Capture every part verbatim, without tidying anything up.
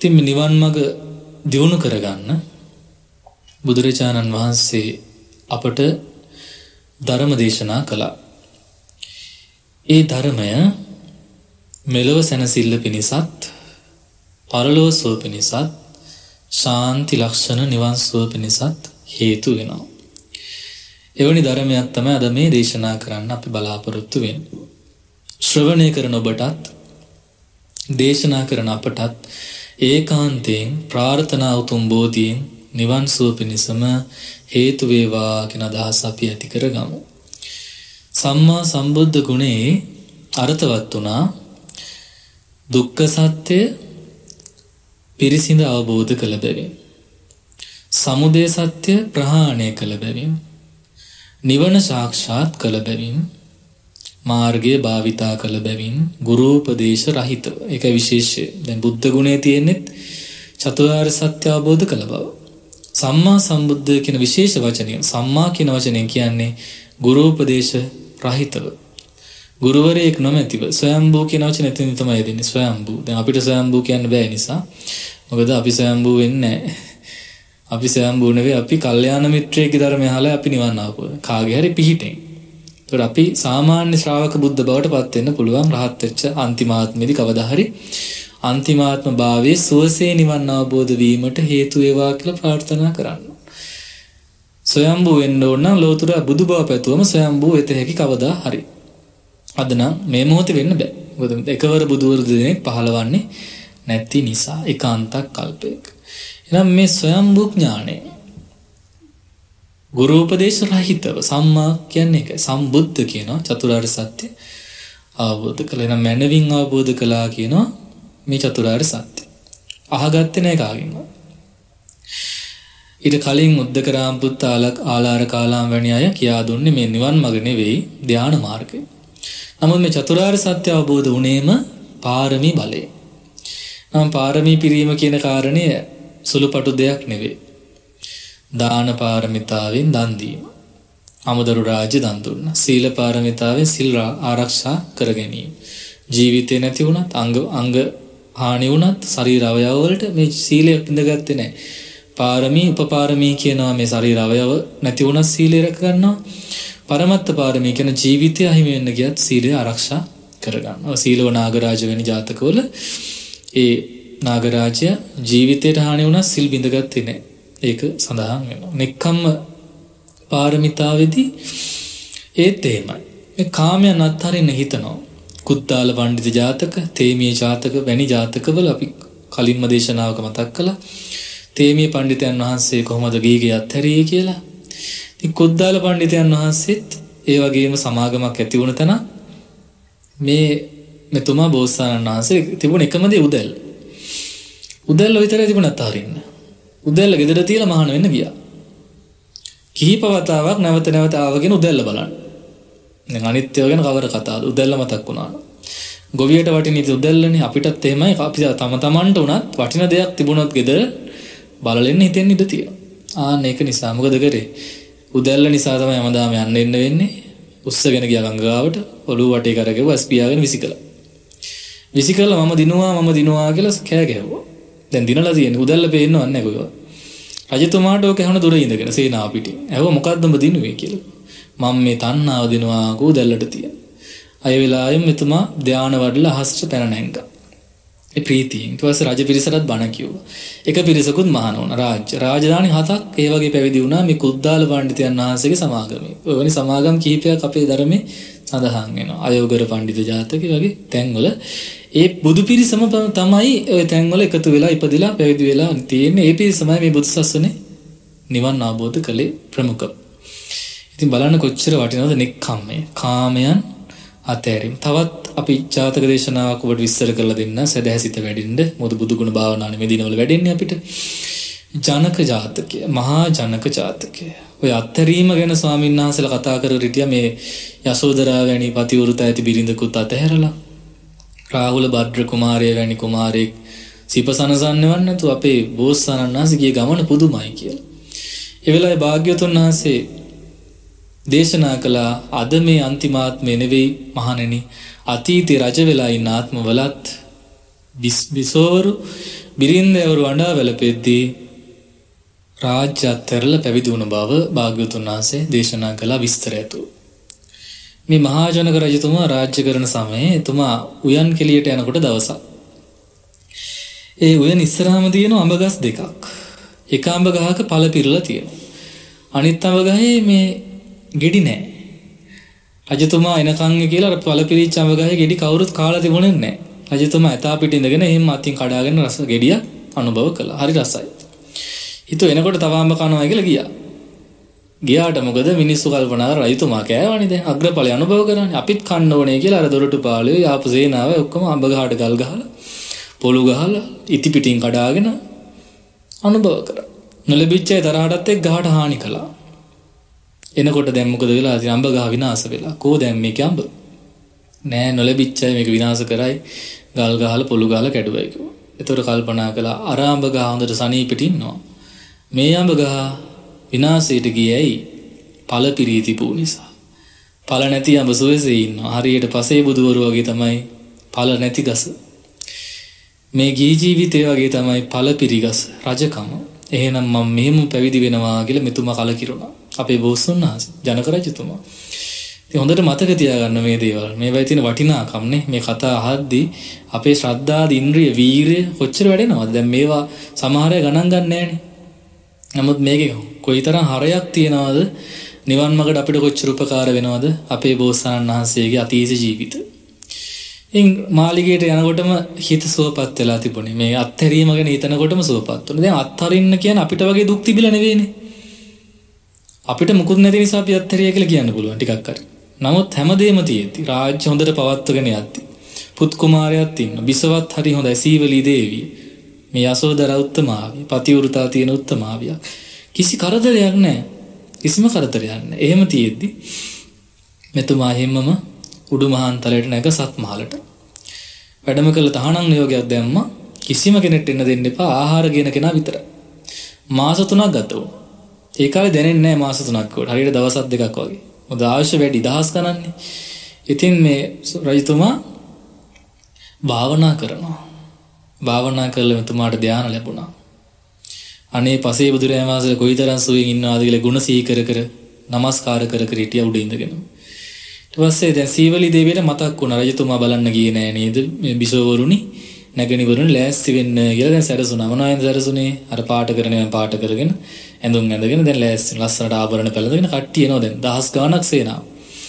ඉතින් නිවන් මඟ දියුණු කරගන්න බුදුරජාණන් වහන්සේ අපට ධර්ම දේශනා කළා. ඒ ධර්මය මෙලොව සැනසෙල්ල පිණිසත් පරලොව සුව පිණිසත් ශාන්ති ලක්ෂණ නිවන් සුව පිණිසත් හේතු වෙනවා. එවැනි ධර්මයක් තමයි අද මේ දේශනා කරන්න අපි බලාපොරොත්තු වෙන්නේ. ශ්‍රවණය කරන ඔබටත් දේශනා කරන අපටත් ඒකාන්තයෙන් ප්‍රාර්ථනා උතුම් බෝධියෙන් නිවන් සුව පිණිසම හේතු වේවා කියන අදහස අපි ඇති කරගමු. සම්මා සම්බුද්ධ ගුණේ අර්ථවත් වුණා දුක්ඛ සත්‍ය පිරිසිඳ අවබෝධ කළ බැවින්, සමුදය සත්‍ය ප්‍රහාණය කළ බැවින්, නිවන සාක්ෂාත් කළ බැවින්, මාර්ගය භාවිතා කළ බැවින්, ගුරුපදේශ රහිතව. ඒක විශේෂය. දැන් බුද්ධ ගුණේ තියෙන්නේ චතුරාර්ය සත්‍ය අවබෝධ කළ බව. සම්මා සම්බුද්ධ කියන විශේෂ වචනය, සම්මා කියන වචනයෙන් කියන්නේ ගුරුපදේශ රහිතව. ගුරුවරයෙක් නොමැතිව ස්වයම්බූ කියන වචනේ එතන තමයි දෙන්නේ. ස්වයම්බූ. දැන් අපිට ස්වයම්බූ කියන්න බෑ නිසා. මොකද අපි ස්වයම්බූ වෙන්නේ නැහැ. අපි ස්වයම්බූ නෙවෙයි, අපි කල්යාණ මිත්‍රයෙක්ගේ ධර්මය අහලා අපි නිවන් අවබෝධ. කාගේ හරි පිහිටෙන්. ඒතර අපි සාමාන්‍ය ශ්‍රාවක බුද්ධ බවට පත් වෙන්න පුළුවන්. රහත් වෙච්ච අන්තිමාත්මෙදී කවදා හරි අන්තිමාත්ම භාවයේ සුවසේ නිවන් අවබෝධ වීමට හේතු වේවා කියලා ප්‍රාර්ථනා කරන්න. ස්වයම්බූ වෙන්න ඕන නම් ලෝතර බුදු බව පැතුවම ස්වයම්බූ වෙත හැකි කවදා හරි. අද නම් මේ මොහොතේ වෙන්න බෑ. මොකද එකවර බුදුවරු දෙනෙක් පහළවන්නේ නැති නිසා ඒකාන්තක් කල්පයක. එහෙනම් මේ ස්වයම්බූ ඥානය ගුරු උපදේශ රහිතව සම්මා කියන්නේ ඒක. සම්බුද්ධ කියනවා චතුරාර්ය සත්‍ය අවබෝධ කළා. එහෙනම් මනවින් අවබෝධ කළා කියනවා මේ චතුරාර්ය සත්‍ය. අහගත්තේ නැහැ කාගෙන්වත්. ඊට කලින් උද්දකරාම පුත් ආලාර කාලාම් වැනි අය කියා දුන්නේ මේ නිවන් මඟ නෙවෙයි ධ්‍යාන මාර්ගය. නමුත් මේ චතුරාර්ය සත්‍ය අවබෝධ වුණේම පාරමී බලයෙන්. නම් පාරමී පිරීම කියන කාරණය සුළුපටු දෙයක් නෙවෙයි. දාන පාරමිතාවෙන් දන් දීම. අමුදරු රාජ්‍ය දන් දුන්නා. සීල පාරමිතාවෙන් සිල් ආරක්ෂා කර ගැනීම. ජීවිතේ නැති වුණත් අංග අංග හානි වුණත් ශරීර අවයව වලට මේ සීලය පිඳගත්තේ නැහැ. පාරමී උපපාරමී කියනවා මේ ශරීර අවයව නැති වුණත් සීලය රැක ගන්නවා. පරමත්ත පාරමී කියන ජීවිතය අහිමි වෙන්න ගියත් සීලය ආරක්ෂා කර ගන්නවා. සීලව නාගරාජ වැනි ජාතකවල ඒ නාගරාජය ජීවිතයට හානි වුණත් සිල් බිඳගත්තේ නැහැ. ඒක සඳහන් වෙනවා. නෙක්ඛම්ම පාරමිතාවේදී ඒත් එහෙමයි. මේ කාමයන් අත්හරින්න හිතනවා. කුද්දාල පඬිතු ජාතක, තේමීය ජාතක වැනි ජාතකවල අපි කලින්ම දේශනාවක මතක් කළා. තේමීය පඬිතයන් වහන්සේ කොහොමද ගීගේ අත්හැරියේ කියලා. ඉතින් කුද්දාල පඬිතයන් වහන්සේත් ඒ වගේම සමාගමක් ඇති වුණ තැන මේ මෙතුමා බෝසතාණන් වහන්සේ තිබුණ එකම දේ උදැල්ල. උදැල්ල විතරයි තිබුණ අත්හරින්න. උදැල්ල ගෙදර තියලා මහාන වෙන්න ගියා. කිහිප වතාවක් නැවත නැවත ආවගෙන උදැල්ල බලන්න. දැන් අනිත්‍යව ගැන කවර කතාවද? උදැල්ල මතක් වුණා. ගොවියට වටින ඉතින් උදැල්ලනේ. අපිටත් එහෙමයි. අපි තම තමන්ට උනත් වටින දෙයක් තිබුණොත් ගෙදර බලලෙන්න හිතෙන්න ඉඩ තියෙනවා. ආන්න ඒක නිසා මොකද කරේ? උදැල්ල නිසා තමයි හැමදාම යන්න එන්න වෙන්නේ. උස්සගෙන ගියා ගංගාවට, ඔළුව වටේ කරගෙන වස්පියාගෙන විසිකලා. විසිකලා මම දිනුවා මම දිනුවා කියලා කෑ ගැහුවා. දැන් දිනලා තියෙන්නේ උදැල්ල පේන්නව නැහැ කොහෙවත්. රජතුමාට ඔක ඇහුණ දුර ඉඳගෙන සේනාව පිටින්. ඇහුවා මොකද්ද උඹ දිනුවේ කියලා. මම මේ තණ්හාව දිනුවා උදැල්ලට තියෙන. අය වෙලාවෙම මෙතුමා ධානය වඩලා අහසට පැන නැංගා. ඒ ප්‍රීතියෙන්. ඊට පස්සේ රජ පිරිසටත් බණ කිව්වා. එක පිරිසකුත් මහාන වුණා. රාජ්‍ය රාජධානි හතක් ඒ වගේ පැවිදි වුණා මේ කුද්දාල පඬිතුයන් වහන්සේගේ සමාගමේ. ඔය වගේ සමාගම් කිහිපයක් අපේ ධර්මයේ සඳහන් වෙනවා. අයෝගර පඬිතු ජාතකේ වගේ තැන්වල ඒ බුදු පිරිසම තමයි ඔය තැන්වල එකතු වෙලා ඉපදිලා පැවිදි වෙලා තියෙන්නේ. ඒ පිරිසමයි මේ බුදු සසුනේ නිවන් අවබෝධ කළේ ප්‍රමුඛ. ඉතින් බලන්න කොච්චර වටිනවද නෙක්ඛම්මය. කාමයන් අතෑරීම. තවත් අපි ජාතක දේශනාවක් ඔබට විස්තර කරලා දෙන්න සදහැසිත වැඩින්න. මොකද බුදු ගුණ භාවනානේ මේ දිනවල වැඩෙන්නේ අපිට. ජනක ජාතකය, මහා ජනක ජාතකය. ඔය අත්හැරීම ගැන ස්වාමීන් වහන්සේලා කතා කරලා හිටියා. මේ යසෝදරා වැනි පතිවෘත ඇති බිරිඳකුත් අතහැරලා රාහුල භද්‍ර කුමාරය වැනි කුමාරයෙක් සිපසනසන්නවන්න නැතු අපේ බෝසතාණන් වහන්සේ ගිය ගමන පුදුමයි කියලා. ඒ වෙලාවේ භාග්‍යවතුන් වහන්සේ දේශනා කළා අද මේ අන්තිමාත්මය නෙවෙයි මහණෙනි, අතීතේ රජ වෙලා ඉන්න ආත්මවලත් බිසෝවරු බිරින්දවරු වඩා වැළපෙද්දී රාජ්‍ය අත්හැරලා පැවිදි වුණ බව භාග්‍යවතුන් වහන්සේ දේශනා කළ විස්තර ඇතුව. මේ මහා ජනක රජතුමා රාජ්‍ය කරන සමයේ එතුමා උයන් කෙලියට යනකොට දවසක්. ඒ උයන් ඉස්සරහම තියෙන අඹ ගස් දෙකක්. එක අඹ ගහක පළ පිරලා තියෙනවා. අනිත් අඹ ගහේ මේ ගෙඩි නැහැ. රජතුමා එනකන් කියලා අර පළ පිරිච්ච අඹ ගහේ ගෙඩි කවුරුත් කාලා තිබුණේ නැහැ. රජතුමා ඇතා පිට ඉඳගෙන එහෙම අතින් කඩාගෙන රස ගෙඩිය අනුභව කළා. හරි රසයි. හිතුව එනකොට තව අඹ කනවා කියලා ගියා. ගියාට මොකද මිනිස්සු කල්පනා කරා රජතුමා කෑවනේ දැන් අග්‍රඵලය අනුභව කරන්නේ. අපිත් කන්න ඕනේ කියලා අර දොරටු පාළුවේ යාපු සේනාව ඔක්කොම අඹ ගහට ගල් ගහලා පොළු ගහලා ඉති පිටින් කඩාගෙන අනුභව කරා. නොලැබිච්ච ඒ තරහටත් එක්ක ගහට හානි කළා. එනකොට දැන් මොකද වෙලා තියෙන්නේ? අඹ ගහ විනාශ වෙලා. කෝ දැන් මේක අඹ? නෑ නොලැබිච්ච අය මේක විනාශ කරයි ගල් ගහලා පොළු ගහලා කැඩුවයි කිව්වා. ඒතකොට කල්පනා කළා අර අඹ ගහ හොඳට සනීපෙට ඉන්නවා. මේ අඹ ගහ විනාශයට ගියයි ඵල පිරී තිබු නිසා. ඵල නැති අඹ සුවසේ ඉන්නවා. හරියට පසේ බුදුවරු වගේ තමයි ඵල නැති ගස. මේ ගී ජීවිතය වගේ තමයි ඵල පිරි ගස රජකම. එහෙනම් මම මෙහෙම පැවිදි වෙනවා කියලා මෙතුමා කලකිරුණා. අපේ බෝසුන් වහන්සේ ජනක රජතුමා. ඉතින් හොඳට මතක තියාගන්න මේ දේවල්. මේවයි තියෙන වටිනාකම් නේ. මේ කතා අහද්දී අපේ ශ්‍රද්ධාද ඉන්ද්‍රිය වීරිය කොච්චර වැඩෙනවද? දැන් මේවා සමහර අය ගණන් ගන්න නැහැනේ. නමුත් මේකේ කොයිතරම් හරයක් තියනවද? නිවන් මාර්ගට අපිට කොච්චර උපකාර වෙනවද? අපේ බෝසතාණන් වහන්සේගේ අතීත ජීවිත. ඉතින් මාලිගයට යනකොටම හිත සුවපත් වෙලා තිබුණේ. මේ අත්හැරීම ගැන හිතනකොටම සුවපත් වුණා. දැන් අත්හරින්න කියන්නේ අපිට වගේ දුක් තිබිලා නෙවෙයිනේ. අපිට මුකුත් නැති නිසා අපි අත්හැරියා කියලා කියන්න පුළුවන් ටිකක් හරි. නමුත් හැමදේම තියෙද්දි රාජ්‍ය හොඳට පවත්වගෙන යද්දි පුත් කුමාරයාත් ඉන්න. බිසවත් හරි හොඳයි සීවලී දේවිය. මේ යසෝදරා උත්තමාවිය, පතිවෘතා තියෙන උත්තමාවිය. කිසි කරදරයක් නැහැ. කිසිම කරදරයක් නැහැ. එහෙම තියෙද්දි මෙතුමා හැමම උඩු මහන්තලයට නැග සත්මහලට වැඩම කළ තහනම් නියෝගයක් දැම්මා. කිසිම කෙනෙක්ට එන්න දෙන්න එපා. ආහාර ගෙන කෙනා විතරයි. මාස තුනක් ගත වුණා. ඒ කාලේ දැනෙන්නේ නැහැ මාස තුනක් කොට. හරියට දවස් දෙකක් වගේ. මොකද අවශ්‍ය වැඩි දහස් ගණන්නේ. ඉතින් මේ රජතුමා භාවනා කරනවා. භාවනා කළා මෙතුමාට ධානය ලැබුණා. අනේ පසේ බුදුරජාණන් වහන්සේ කොයිතරම් සුවයෙන් ඉන්නවාද කියලා ගුණ සිහි කර කර නමස්කාර කර කර හිටියා උඩ ඉඳගෙන. ඊට පස්සේ දැන් සීවලී දේවියට මතක් වුණා රජතුමා බලන්න ගියේ නෑ නේද? මේ බිසෝවරුනි නැගණිවරුනි ලෑස්ති වෙන්න කියලා දැන් සැරසුණා. මොනවද සැරසුනේ? අර පාට කරගෙන පාට කරගෙන ඇඳුම් ඇඳගෙන දැන් ලෑස්ති ලස්සනට ආභරණ පැළඳගෙන කට්ටිය එනවා දැන් දහස් ගාණක් සේනාව.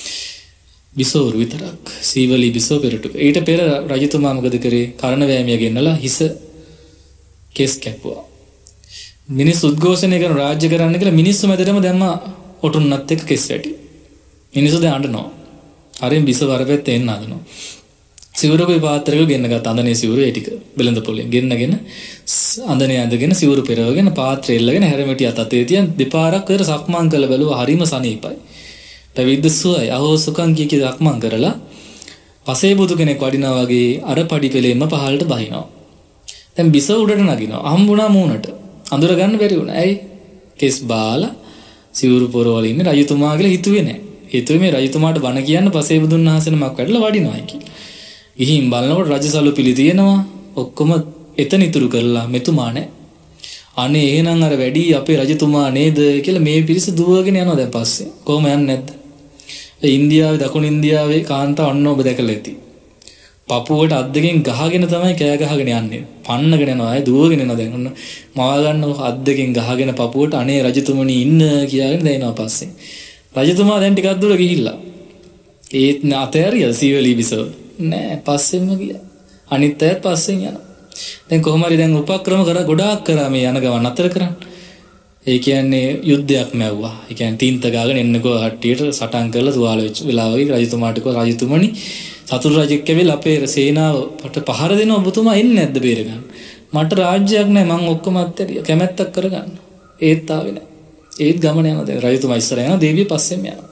බිසෝවරු විතරක් සීවලී බිසෝ පෙරටුක. ඊට පෙර රජතුමා මොකද කරේ? කරණ වෑමිය ගෙන්නලා හිස කෙස් කැපුවා. මිනිස් උද්ඝෝෂණය කරන රාජ්‍ය කරන්න කියලා මිනිස්සු මැදටම දැම්මා ඔටුන්නත් එක්ක කෙස් වැටි. මිනිස්සු දැන් අඬනවා. හරින් බිසව වරපෙත් එන්න හදනවා. සිවුරකේ පාත්‍රයක ගෙන්න ගත්ත අඳනේ සිවුර ඒ ටික බෙලඳ පොලෙන් ගෙන්නගෙන අඳනේ ඇඳගෙන සිවුරු පෙරවගෙන පාත්‍රය එල්ලගෙන හැරමිටි අත අතේ තියන් දෙපාරක් කර සක්මන් කළ බැලුවා. හරිම සනීපයි. පැවිද්ද සුවයි. අහෝ සුඛං කිය කී සක්මන් කරලා පසේ බුදු කෙනෙක් වඩිනා වගේ අර පඩි පෙලෙන්ම පහළට බහිනවා. දැන් බිසව උඩට නගිනවා. හම්බුණා මූණට. අඳුර ගන්න බැරි වුණා. ඇයි? කෙස් බාලා සිවුරු පොරවල ඉන්නේ රජතුමා කියලා හිතුවේ නැහැ. හිතුවේ මේ රජතුමාට බණ කියන්න පසේ බුදුන් වහන්සේ නමක් වැඩලා වඩිනවායි කියලා. ගිහින් බලනකොට රජසලු පිළි තියෙනවා. ඔක්කොම එතන ඉතුරු කරලා මෙතුමා නැහැ. අනේ එහෙනම් අර වැඩි අපේ රජතුමා නේද කියලා මේ පිරිස දුවගෙන යනවා දැන් පස්සේ. කොහොම යන්නේ නැද්ද? ඒ ඉන්දියාවේ දකුණු ඉන්දියාවේ කාන්තාව අන්න ඔබ දැකලා ඇති. පපුවට අත් දෙකෙන් ගහගෙන තමයි කෑ ගහගෙන යන්නේ. පන්නගෙන යනවා. අය දුවගෙන යනවා දැන්. ඔන්න මවා ගන්න අත් දෙකෙන් ගහගෙන පපුවට අනේ රජතුමනි ඉන්න කියාගෙන දැනෙනවා පස්සේ. රජතුමා දැන් ටිකක් දුර ගිහිල්ලා. ඒත් අතෑරියද සීවලී බිසව? නෑ පස්සෙන්ම ගියා. අනිත් අයත් පස්සෙන් යනවා. දැන් කොහොම හරි දැන් උපක්‍රම කර ගොඩාක් කරා මේ යන ගමන් අතර කරන්න. ඒ කියන්නේ යුද්ධයක් මැව්වා. ඒ කියන්නේ තීන්ත ගාගෙන එන්නකෝ කට්ටියට සටන් කරලා තුවාල වෙච්ච වෙලාවයි රජතුමාට කෝ රජතුමනි සතුරු රජෙක් කැවිලා අපේ සේනාවට පහර දෙන ඔබතුමා එන්නේ නැද්ද බේර ගන්න? මට රාජ්‍යයක් නැහැ මං ඔක්කොම අත්හැරියා. කැමැත්තක් කරගන්න. ඒත් ආවේ නැහැ. ඒත් ගමන යනවා දැන් රජතුමා ඉස්සර යනවා දේවිය පස්සෙන් යනවා.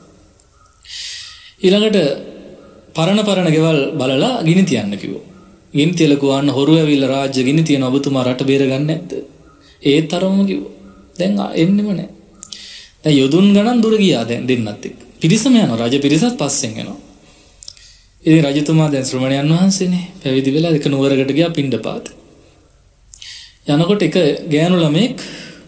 ඊළඟට පරණ පරණ ගෙවල් බලලා ගිනි තියන්න කිව්වා. ගිනි තියලා ගුවන් හොරු ඇවිල්ලා රාජ්‍ය ගිනි තියන ඔබතුමා රට බේර ගන්න නැද්ද? ඒත් තරමම කිව්වා. දැන් එන්නෙම නැහැ. දැන් යොදුන් ගණන් දුර ගියා දැන් දෙන්නත් එක්ක. පිරිසම යනවා රජ පිරිසත් පස්සෙන් යනවා. ඉතින් රජතුමා දැන් ශ්‍රමණයන් වහන්සේනේ පැවිදි වෙලා එක නුවරකට ගියා පිණ්ඩපාත. යනකොට එක ගෑනු ළමෙක්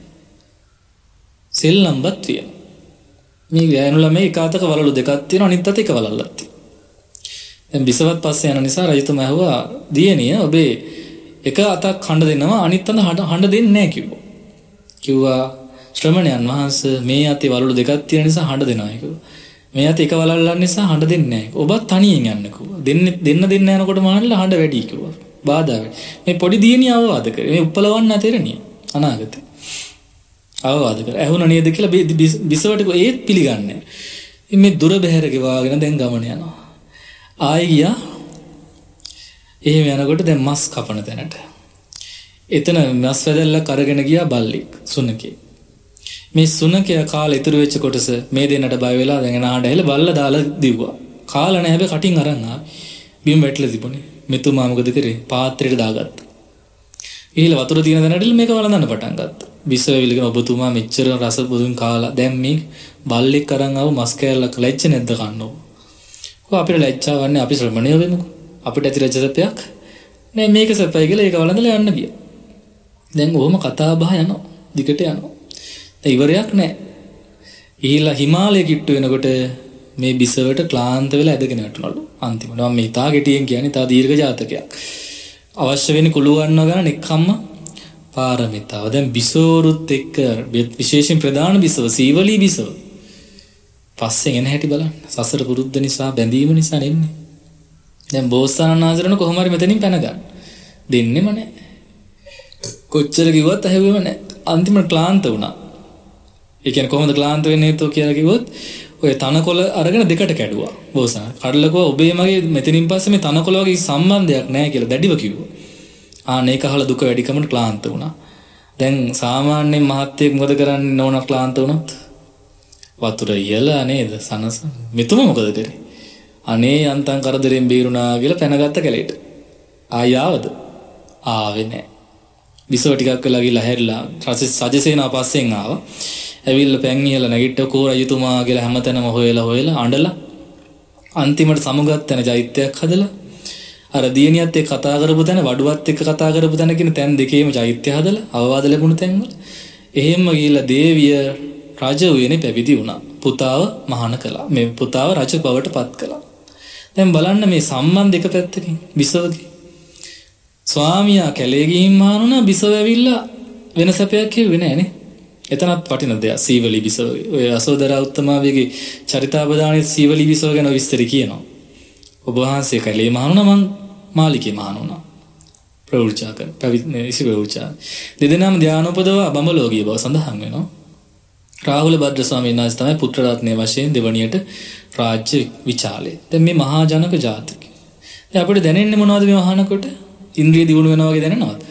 සෙල්ලම්පත් විය. මේ ගෑනු ළමයි එක අතක වලලු දෙකක් තියෙනවා අනිත් අතේ එක වලල්ලක් තියෙනවා. දැන් බිසවත් පස්සේ යන නිසා රජතුමා ඇහුවා දියණිය ඔබේ එක අතක් හඬ දෙනවා අනිත් අත හඬ දෙන්නේ නැහැ කිව්වා. කිව්වා ශ්‍රමණයන් වහන්සේ මේ අතේ වලලු දෙකක් තියෙන නිසා හඬ දෙනවා කිව්වා. මේ අතේ එක වලල්ලක් නිසා හඬ දෙන්නේ නැහැ. ඔබත් තනියෙන් යන්න කිව්වා. දෙන්න දෙන්න දෙන්න යනකොට මහන්නලා හඬ වැඩි කිව්වා. බාධා වෙයි. මේ පොඩි දියණිය අවවාද කරේ. මේ උප්පලවන්න ඇතෙරණිය අනාගතේ. අවවාද කර. ඇහුණ නේද කියලා බිසවට ඒත් පිළිගන්නේ. මේ දුර බැහැර ගෙවාගෙන දැන් ගමන යනවා. ආයෙ ගියා. එහෙම යනකොට දැන් මස් කපන තැනට. එතන මස් වැදල්ලක් අරගෙන ගියා බල්ලෙක් සුනකේ. මේ සුනකයා කාලා ඉතුරු වෙච්ච කොටස මේ දෙන්නට බය වෙලා දැන් නාඩ ඇහිලා බල්ලා දාලා දිව්වා. කාලා නැහැ හැබැයි කටින් අරන් ආවේ. බිම වැටලා තිබුණේ. මෙතුමා මොකද කරේ? පාත්‍රයට දාගත්තා. ඊළ වතුර තියෙන තැනට මේක වළඳන්න පටන් ගත්තා. බිසවවිලගෙන ඔබතුමා මෙච්චර රස බුදුන් කාලා දැන් මේ බල්ලෙක් අරන් ආව මස් කෑල්ලක් ලැජ්ජ නැද්ද කන්නෝ? කොහොම අපිට ලැජ්ජාවන්නේ අපි ශ්‍රමණය වෙමුකෝ. අපිට ඇති රජසපයක් නෑ මේක සපයි කියලා ඒක වළඳලා යන්න ගියා. දැන් ඔහොම කතා බහ යනවා. දිගට යනවා. දැන් ඉවරයක් නෑ. ඊළා හිමාලය කිට්ටු වෙනකොට මේ බිසවට ක්ලාන්ත වෙලා ඇදගෙන යටනලු. අන්තිමට මම මේ තා ගෙටියෙන් කියන්නේ තා දීර්ඝ ජාතකයක්. අවශ්‍ය වෙන්නේ කුළු ගන්නව ගන්න එක්කම්ම පාරමිතාව. දැන් බිසවරුත් එක්ක විශේෂයෙන් ප්‍රධාන බිසව සීවලී බිසව. පස්සේ එන හැටි බලන්න. සසර පුරුද්ද නිසා බැඳීම නිසා නෙන්නේ. දැන් බෝසතාණන් ආශ්‍රන කොහොම හරි මෙතනින් පැන ගන්න. දෙන්නෙම නැහැ. කොච්චර කිව්වත් ඇහුවෙම නැහැ. අන්තිමට ක්ලාන්ත වුණා. ඒ කියන්නේ කොහොමද ක්ලාන්ත වෙන්නේ තෝ කියලා කිව්වොත් ඔය තනකොළ අරගෙන දෙකට කැඩුවා. බෝසතාණන්. කඩලකෝ ඔබේ මගේ මෙතනින් පස්සේ මේ තනකොළ වගේ සම්බන්ධයක් නැහැ කියලා දැඩිව කිව්වා. ආ මේක අහලා දුක වැඩිකමට ක්ලාන්ත වුණා. දැන් සාමාන්‍යයෙන් මහත්යෙක් මොකද කරන්නේ නෝන ක්ලාන්ත වුණොත්? වතුර ඉයලා නේද සනස. මෙතුම මොකද කරේ? අනේ යන්තම් කරදරෙන් බේරුණා කියලා පැනගත්ත කැලේට. ආය ආවද? ආවේ නැහැ. විසව ටිකක් වෙලා ගිහලා හැරිලා සජසේනා පස්සෙන් ආවා. ඇවිල්ලා පැන් ඉහලා නැගිට්ට කෝ රජතුමා කියලා හැමතැනම හොයලා හොයලා අඬලා අන්තිමට සමුගත් තැන චෛත්‍යයක් හදලා අර දියණියත් එක්ක කතා කරපු තැන වඩුවත් එක්ක කතා කරපු තැන කියන තැන් දෙකේම චෛත්‍ය හදලා අවවාද ලැබුණු තැන්වල එහෙම ගිහිල්ලා දේවිය රජ වුණේ පැවිදි වුණා. පුතාව මහාන කළා. මේ පුතාව රජ බවට පත් කළා. දැන් බලන්න මේ සම්බන්ධ එක පැත්තකින් බිසවගේ ස්වාමියා කැලේ ගිහින් මහානුණා බිසව ඇවිල්ලා වෙන සැපයක් කිව්වේ නෑනේ. එතනත් වටින දෙයක් සීවලී බිසව. ඔය අසෝදරා උත්තමාවියගේ චරිතාබදානයේ සීවලී බිසව ගැන විස්තර කියනවා. ඔබ වහන්සේ කැලේ මහානුණා මං මාලිකේ මහානුණා. ප්‍රවෘජා කර පැවිදි ඉසි ප්‍රවෘජා. දෙදෙනාම ධානෝපදව බඹලෝ ගිය බව සඳහන් වෙනවා. රාහුල භද්‍ර ස්වාමීන් වහන්සේ තමයි පුත්‍ර රත්නයේ වශයෙන් දෙවණියට රාජ්‍ය විචාලේ. දැන් මේ මහා ජනක ජාතකය. දැන් අපිට දැනෙන්නේ මොනවද මේ වහනකොට? ඉන්ද්‍රිය දියුණු වෙනවා වගේ දැනෙනවද?